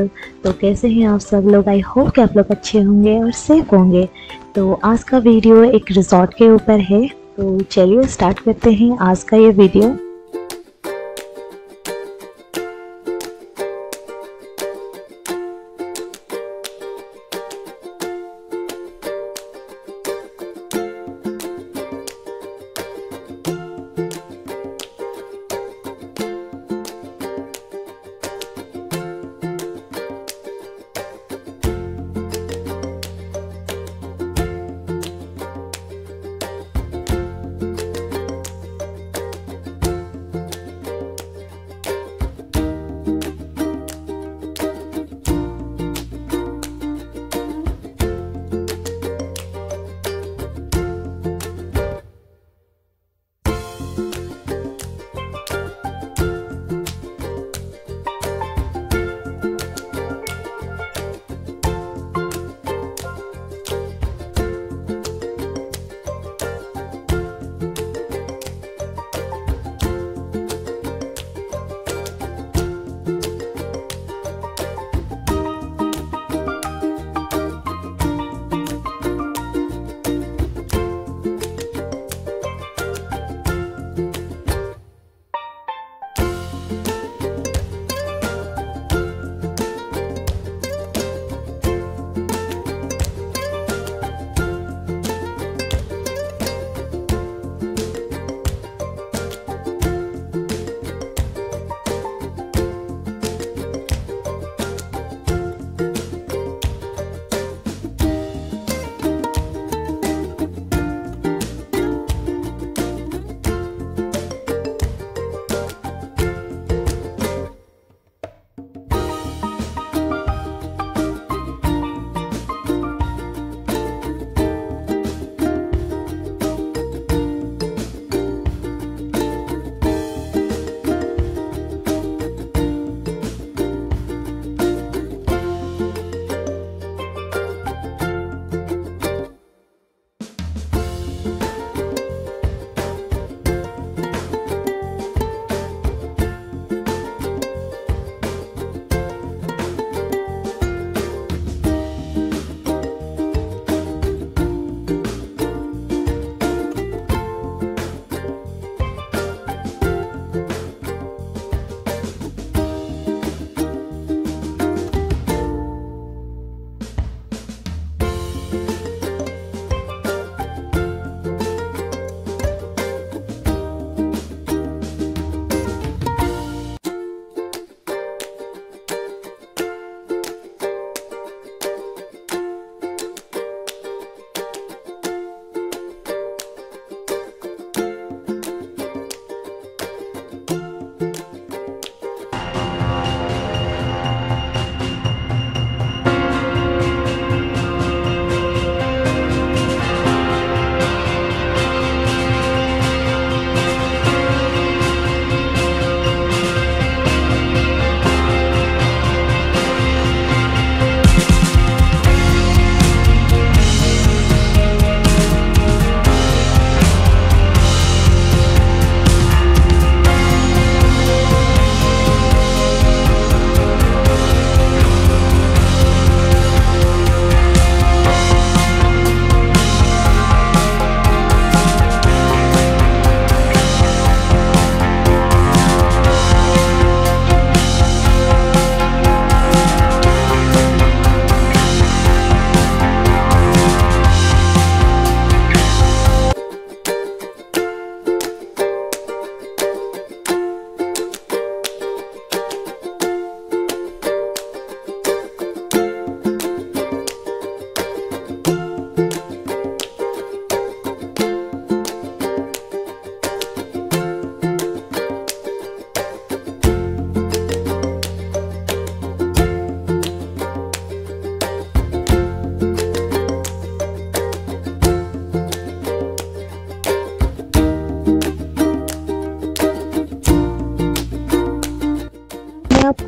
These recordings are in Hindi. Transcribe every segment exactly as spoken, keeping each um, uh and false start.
पीपल। तो कैसे हैं आप सब लोग? आई होप कि आप लोग अच्छे होंगे और सेफ होंगे। तो आज का वीडियो एक रिजॉर्ट के ऊपर है, तो चलिए स्टार्ट करते हैं आज का ये वीडियो।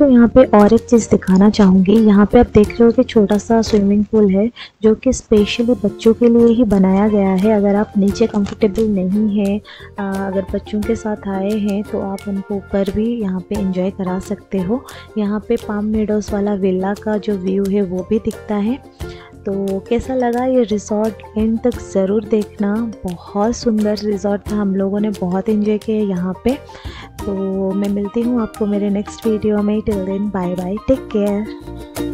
यहाँ पे और एक चीज़ दिखाना चाहूँगी। यहाँ पे आप देख रहे हो कि छोटा सा स्विमिंग पूल है जो कि स्पेशली बच्चों के लिए ही बनाया गया है। अगर आप नीचे कंफर्टेबल नहीं हैं, अगर बच्चों के साथ आए हैं तो आप उनको ऊपर भी यहाँ पे एंजॉय करा सकते हो। यहाँ पे पाम मेडोज़ वाला विला का जो व्यू है वो भी दिखता है। तो कैसा लगा ये रिज़ॉर्ट, एंड तक ज़रूर देखना। बहुत सुंदर रिज़ॉर्ट था, हम लोगों ने बहुत एंजॉय किया यहाँ पे। तो मैं मिलती हूँ आपको मेरे नेक्स्ट वीडियो में। Till then bye bye, take care.